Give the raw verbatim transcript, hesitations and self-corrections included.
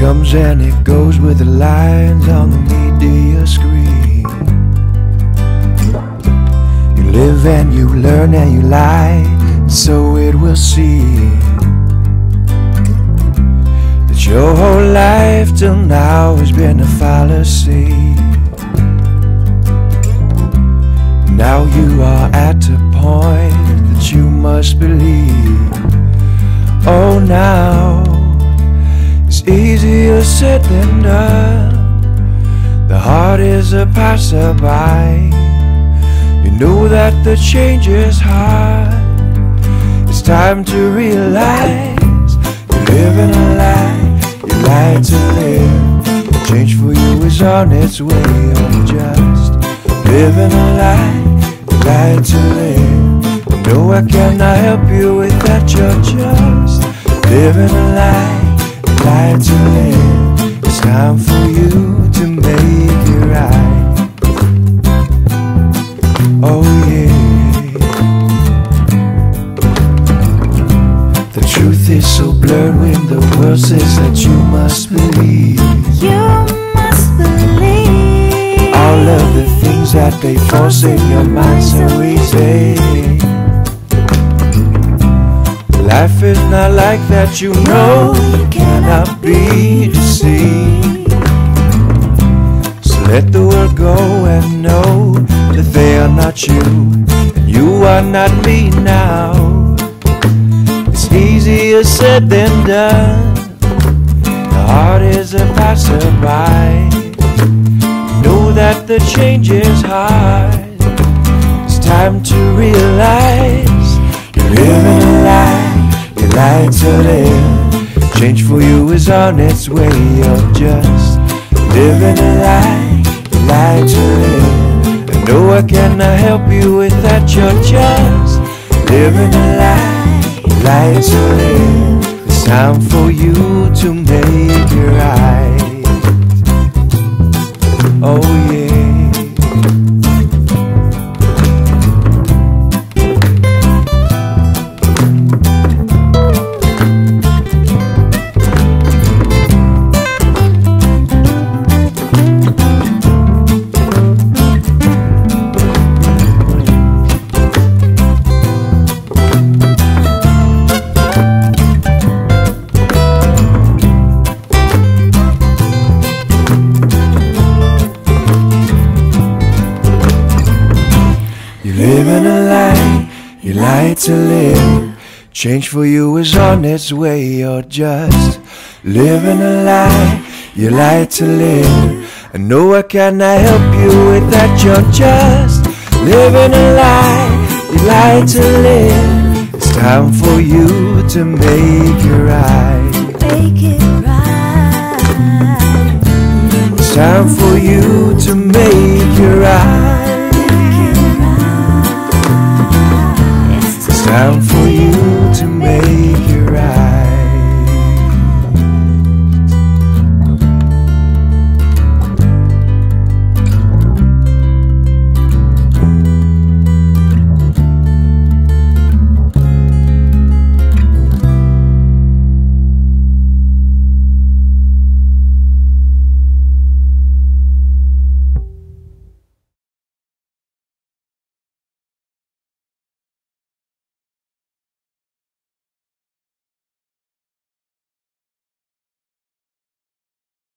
comes and it goes with the lines on the media screen. You live and you learn and you lie, so it will seem that your whole life till now has been a fallacy. Now you are at a point that you must believe. Oh, now it's easier said than done. The heart is a passerby. You know that the change is hard. It's time to realize you're living a lie. You lie to live. Change for you is on its way. You're just living a lie. You lie to live. No, I cannot help you with that. You're just living a lie. Lie to live. It's time for you to make it right. Oh yeah. The truth is so blurred when the world says that you must believe. You must believe all of the things that they force in your mind so easy. Life is not like that, you know. You cannot be deceived. So let the world go and know that they are not you, and you are not me now. It's easier said than done. The heart is a passerby. Know that the change is hard. It's time to realize you're living a lie. You lie to live. Change for you is on its way. You're just living a lie. You lie to live. And no, I cannot help you with that. You're just living a lie. You lie to live. It's time for you to make it right. Oh yeah. Living a lie, you lie to live. Change for you is on its way. You're just living a lie, you lie to live. I know I cannot help you with that. You're just living a lie, you lie to live. It's time for you to make it right. Make it right. It's time for you